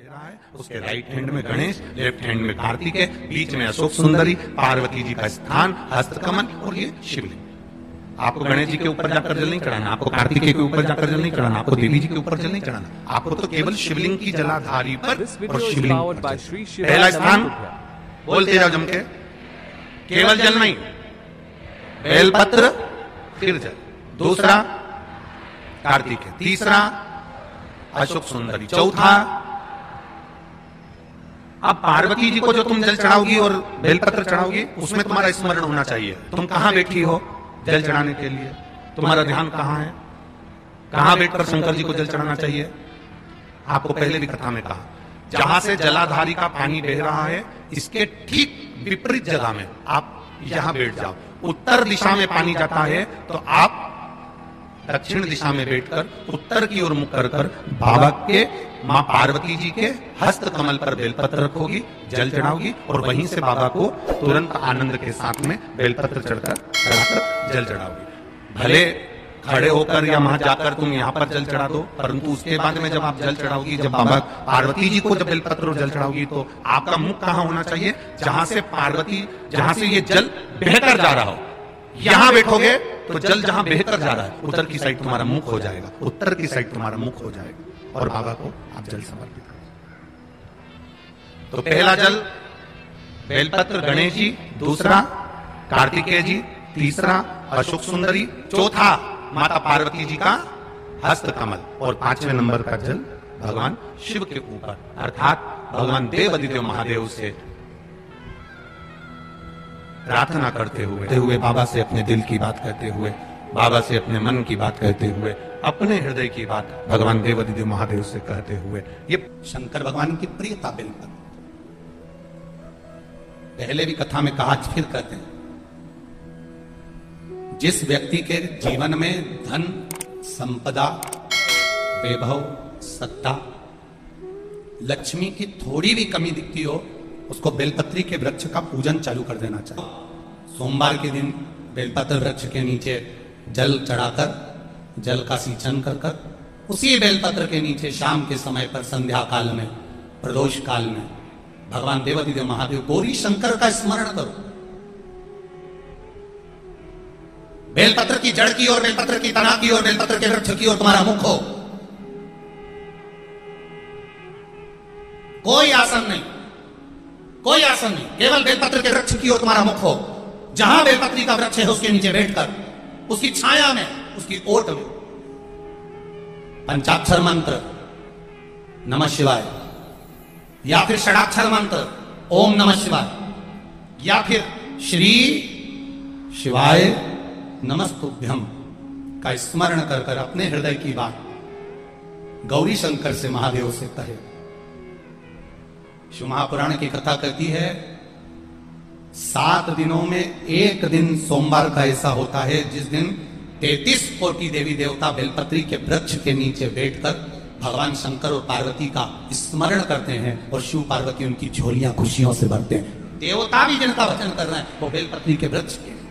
रहा है, उसके राइट हैंड में गणेश, लेफ्ट हैंड में कार्तिकेय, बीच में अशोक सुंदरी, पार्वती जी का स्थान, हस्तकमल और ये शिवलिंग। आपको गणेश जी के ऊपर जाकर जल नहीं चढ़ाना, आपको कार्तिकेय के ऊपर जाकर जल नहीं चढ़ाना, आपको देवी जी के ऊपर जल नहीं चढ़ाना, आपको तो केवल शिवलिंग की जलाधारी पर और शिवलिंग पर। पहला स्थान बोलते जाओ जम के, केवल जल नहीं, बेलपत्र फिर जल। दूसरा कार्तिकेय, तीसरा अशोक सुंदरी, चौथा अब पार्वती जी को जो तुम जल चढ़ाओगी और बेलपत्र चढ़ाओगी उसमें तुम्हारा स्मरण होना चाहिए। तुम कहां बैठी हो जल चढ़ाने के लिए, तुम्हारा ध्यान कहां है, कहां बैठकर शंकर जी को जल चढ़ाना चाहिए। आपको पहले भी कथा में कहा, जहां से जलाधारी का पानी बह रहा है इसके ठीक विपरीत जगह में आप यहां बैठ जाओ। उत्तर दिशा में पानी जाता है तो आप दक्षिण दिशा में बैठकर उत्तर की ओर मुख कर बाबा के, मां पार्वती जी के हस्त कमल पर बेलपत्र रखोगी, जल चढ़ाओगी और वहीं से बाबा को तुरंत आनंद के साथ में बेलपत्र चढ़ाकर जल चढ़ाओगी। भले खड़े होकर या वहां जाकर तुम यहाँ पर जल चढ़ा दो, परंतु उसके बाद में जब आप जल चढ़ाओगी, जब बाबा पार्वती जी को जब बेलपत्र और जल चढ़ाओगी तो आपका मुख कहां होना चाहिए, जहां से ये जल बहकर जा रहा हो। यहां बैठोगे तो जल जहां बहकर जा रहा है उत्तर की साइड तुम्हारा मुख हो जाएगा, उत्तर की साइड तुम्हारा मुख हो जाएगा और बाबा को आप जल समर्पित करो। तो पहला जल बेलपत्र गणेश जी, दूसरा कार्तिकेय जी, तीसरा अशोक सुंदरी, चौथा माता पार्वती जी का हस्त कमल और पांचवें नंबर का जल भगवान शिव के ऊपर, अर्थात भगवान देवाधिदेव महादेव से प्रार्थना करते हुए बाबा से अपने दिल की बात करते हुए, बाबा से अपने मन की बात करते हुए, अपने हृदय की बात भगवान देवाधिदेव महादेव से कहते हुए, ये शंकर भगवान की प्रियता बेलपत्र। पहले भी कथा में कहा, फिर कहते हैं, जिस व्यक्ति के जीवन में धन, संपदा, वैभव, सत्ता, लक्ष्मी की थोड़ी भी कमी दिखती हो उसको बेलपत्री के वृक्ष का पूजन चालू कर देना चाहिए। सोमवार के दिन बेलपत्र वृक्ष के नीचे जल चढ़ाकर, जल का सिंचन कर उसी बेलपत्र के नीचे शाम के समय पर संध्या काल में, प्रदोष काल में भगवान देवाधिदेव महादेव गौरी शंकर का स्मरण करो। बेलपत्र की जड़ की ओर, बेलपत्र की तना की ओर, बेलपत्र के वृक्ष की ओर तुम्हारा मुख हो। कोई आसन नहीं, कोई आसन नहीं, केवल बेलपत्र के वृक्ष की ओर तुम्हारा मुख हो। जहां बेलपत्री का वृक्ष है उसके नीचे बैठकर उसकी छाया में, उसकी ओट में पंचाक्षर मंत्र नमः शिवाय, या फिर षडाक्षर मंत्र ओम नमः शिवाय, या फिर श्री शिवाय नमस्तुभ्यम का स्मरण कर अपने हृदय की बात गौरी शंकर से, महादेव से कहे। शिव महापुराण की कथा कहती है 7 दिनों में एक दिन सोमवार का ऐसा होता है जिस दिन 33 कोटि देवी देवता बेलपत्री के वृक्ष के नीचे बैठकर भगवान शंकर और पार्वती का स्मरण करते हैं और शिव पार्वती उनकी झोलियां खुशियों से भरते हैं। देवता भी जिनका भजन कर रहे हैं वो बेलपत्री के वृक्ष के नीचे।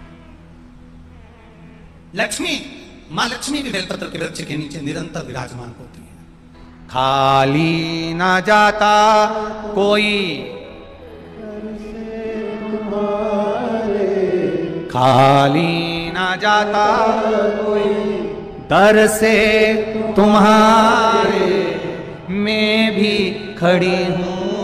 लक्ष्मी, मां लक्ष्मी भी बेलपत्र के वृक्ष के नीचे निरंतर विराजमान होती है। खाली ना जाता कोई, खाली ना जाता कोई दर से तुम्हारे, मैं भी खड़ी हूं